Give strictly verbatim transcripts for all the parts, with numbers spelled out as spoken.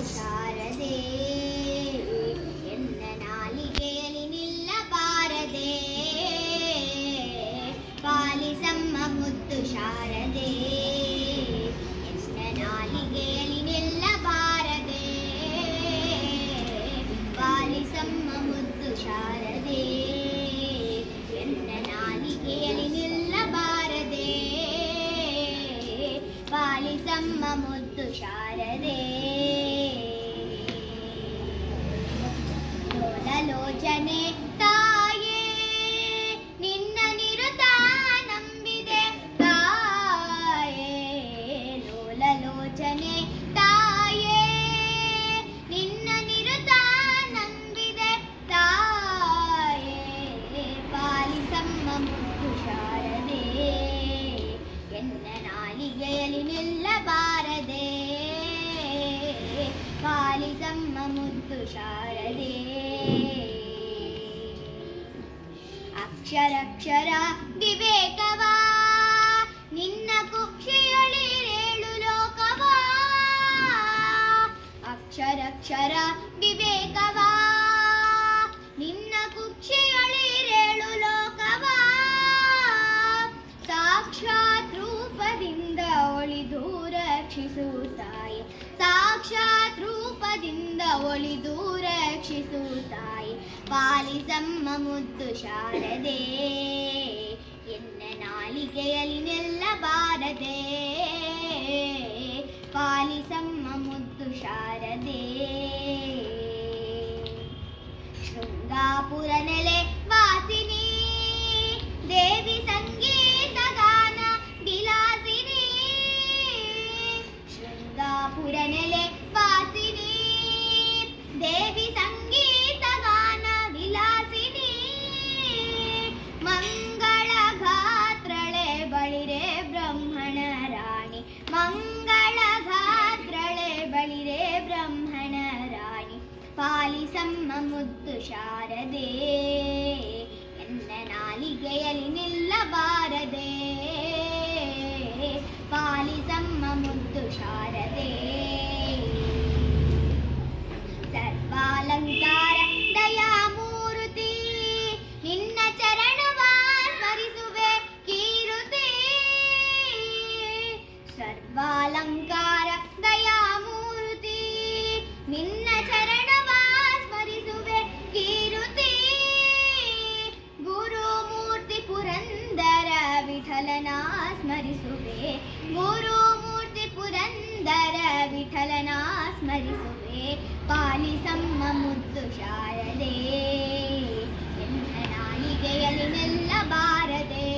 ಶಾರದೆ ಎನ್ನ ನಾಲಿಗೆಯಲ್ಲಿ ನಿಲ್ಲಬಾರದೆ ಪಾಲಿಸಮ್ಮ ಮುದ್ದು ಶಾರದೆ ಎನ್ನ ನಾಲಿಗೆಯಲ್ಲಿ ನಿಲ್ಲಬಾರದೆ ಪಾಲಿಸಮ್ಮ ಮುದ್ದು ಶಾರದೆ ಎನ್ನ ನಾಲಿಗೆಯಲ್ಲಿ ನಿಲ್ಲಬಾರದೆ ಪಾಲಿಸಮ್ಮ ಮುದ್ದು ಶಾರದೆ ಲೋಲಲೋಚನೆ ತಾಯೇ ನಿನ್ನ ನಿರುತ ನಂಬಿದೆ ತಾಯೇ ಲೋಲಲೋಚನೆ ತಾಯೇ ನಿನ್ನ ನಿರುತ ನಂಬಿದೆ ತಾಯೇ ಪಾಲಿಸಮ್ಮ ಮುದ್ದು ಶಾರದೆ ಎನ್ನ ನಾಲಿಗೆಯಲ್ಲಿ ನಿಲ್ಲಬಾರದೆ ಪಾಲಿಸಮ್ಮ ಮುದ್ದು ಶಾರದೆ ಅಕ್ಷರಕ್ಷರ ವಿವೇಕವಾ ನಿನ್ನ ಕುಕ್ಷಿಯೊಳಿರೇಳು ಲೋಕವಾ ಅಕ್ಷರಕ್ಷರ ವಿವೇಕವಾ ನಿನ್ನ ಕುಕ್ಷಿಯೊಳಿರೇಳು ಲೋಕವಾ ಸಾಕ್ಷಾತ್ ರೂಪದಿಂದ ಒಳಿದು ರಕ್ಷಿಸುತ್ತಾಯಿ ಸಾಕ್ಷಾತ್ ರೂಪದಿಂದ ಒಳಿದು ರಕ್ಷಿಸುತ್ತಾಯಿ ಪಾಲಿಸಮ್ಮ ಮುದ್ದು ಶಾರದೆ ಎನ್ನ ನಾಲಿಗೆಯಲ್ಲಿ ನಿಲ್ಲಬಾರದೆ ಪಾಲಿಸಮ್ಮ ಮುದ್ದು ಶಾರದೆ ಶೃಂಗಾಪುರ ನೆಲೆ ವಾಸಿನಿ ದೇವಿ ಸಂಗೀತ ಗಾನ ವಿಲಾಸಿನಿ ಶೃಂಗಾಪುರ ನೆಲೆ ವಾಸಿನಿ ದೇವಿ ಸಂಗೀತ ಗಾನ ವಿಲಾಸಿನಿ ಮಂಗಳ ಗಾತ್ರಳೆ ಬಳಿರೆ ಬ್ರಹ್ಮಣ ರಾಣಿ ಮಂಗಳ ಗಾತ್ರಳೆ ಬಳಿರೆ ಬ್ರಹ್ಮಣ ರಾಣಿ ಪಾಲಿಸಮ್ಮ ಮುದ್ದು ಶಾರದೆ ಎನ್ನ ನಾಲಿಗೆಯಲ್ಲಿ ನಿಲ್ಲಬಾರದೆ ಪಾಲಿಸಮ್ಮ ಮುದ್ದು ಶಾರದೆ ಸರ್ವಾಲಂಕಾರ ದಯಾಮೂರ್ತಿ ನಿನ್ನ ಚರಣವ ಸ್ಮರಿಸುವೆ ಕೀರುತಿ ಸರ್ವಾಲಂಕಾರ ದಯಾಮೂರ್ತಿ ನಿನ್ನ ಚರಣವ ಸ್ಮರಿಸುವೆ ಕೀರುತಿ ಗುರುಮೂರ್ತಿ ಪುರಂದರ ವಿಠಲನ ಸ್ಮರಿಸುವೆ ಗುರುಮೂರ್ತಿ ಪುರಂದರ ವಿಠಲನ ಸ್ಮರಿಸುವೆ ಪಾಲಿಸಮ್ಮ ಮುದ್ದು ಶಾರದೆ ಎನ್ನ ನಾಲಿಗೆಯಲ್ಲಿ ನಿಲ್ಲಬಾರದೆ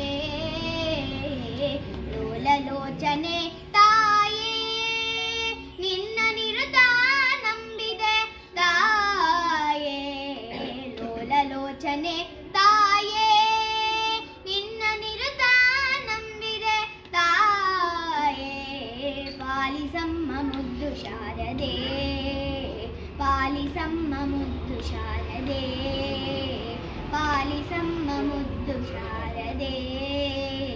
ಲೋಲಲೋಚನೆ ತಾಯೇ ನಿನ್ನ ನಿರುತ ನಂಬಿದೆ ತಾಯೇ ಲೋಲಲೋಚನೆ ತಾಯೇ ನಿನ್ನ ನಿರುತ ನಂಬಿದೆ ತಾಯೇ ಪಾಲಿಸಮ್ಮ ಮುದ್ದು ಶಾರದೆ ಪಾಲಿಸಮ್ಮ ಮುದ್ದು ಶಾರದೆ ಪಾಲಿಸಮ್ಮ ಮುದ್ದು ಶಾರದೆ